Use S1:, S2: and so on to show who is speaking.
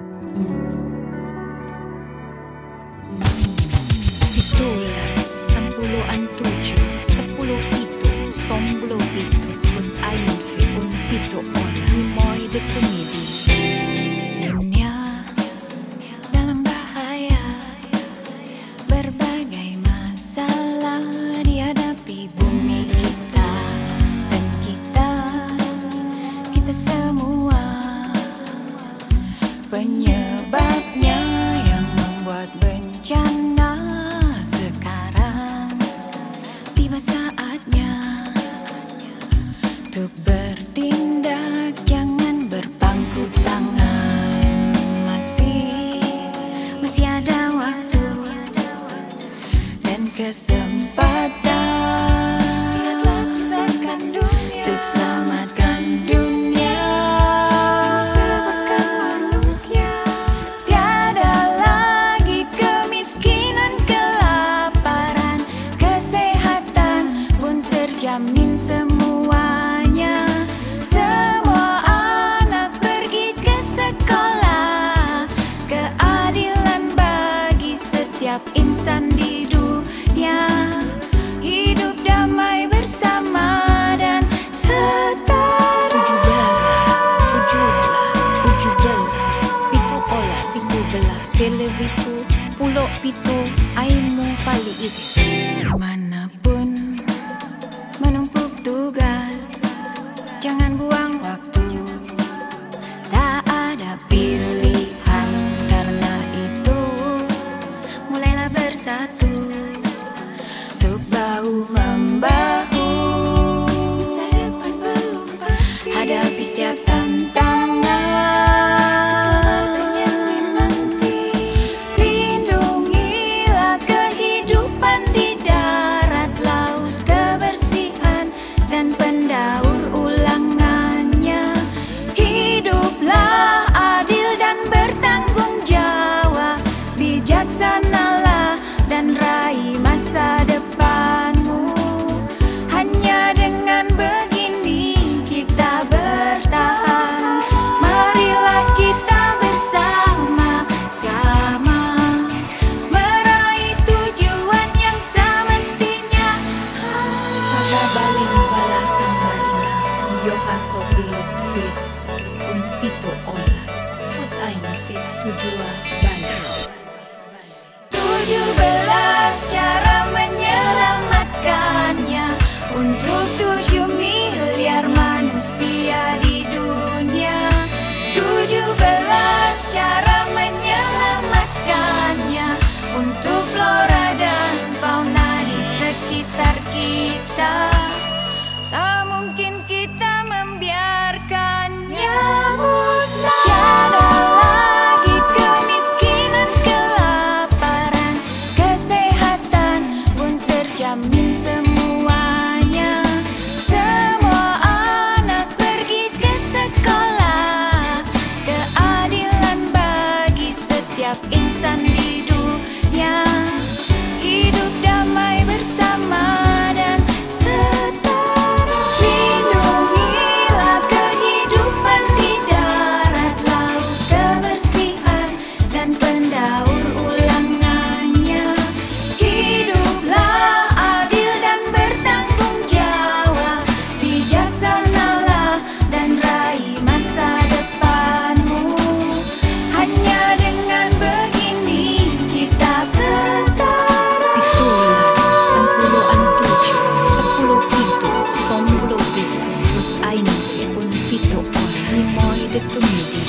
S1: Pitulas, 10 an 7, 10 itu, 10 itu, put ain fit, pito olas, limoy detumidi. Dunia dalam bahaya, berbagai masalah dihadapi bumi kita dan kita semua. Penyebabnya yang membuat bencana sekarang, tiba saatnya untuk bertindak, jangan berpangku tangan. Masih ada waktu dan kesempatan untuk selamatkan dunia. Tiada lagi kemiskinan, kelaparan, kesehatan pun terjamin semuanya. Semua anak pergi ke sekolah, keadilan bagi setiap insan di dunia, hidup damai bersama dan setara. 17, 17, aimu fali itu. Dimanapun menumpuk tugas, jangan buang waktu. Tak ada pilihan, karena itu mulailah bersatu untuk bahu-membahu hadapi setiap tantangan. Lindungilah kehidupan di darat, laut, kebersihan dan pendaur ulangannya. Hiduplah adil dan bertanggung jawab, bijaksanalah dan raih masa depanmu. Hanya dengan begini kita bertahan. Marilah kita bersama-sama meraih tujuan yang semestinya. Sada baling balasan marina, yo haso pilot fit, pito olas, food ain fit, tujuan banyak. 17 cara menyelamatkannya untuk 7 miliar manusia di dunia. 17 cara menyelamatkannya untuk flora dan fauna di sekitar kita. Tak mungkin kita membiarkannya musnah. Tiada lagi kemiskinan, kelaparan, kesehatan pun terjamin semuanya. Semua anak pergi ke sekolah, keadilan bagi setiap insan di dunia, hidup damai bersama dan setara. Lindungilah kehidupan di darat, laut, kebersihan dan pendaur ulangannya. Hiduplah adil dan bertanggung jawab, bijaksanalah dan raih masa depanmu. Hanya dengan begini kita setara. Pitulas, 10 an 7, 10 itu, 10 itu, put ain fit, pito olas, limoy detumidi.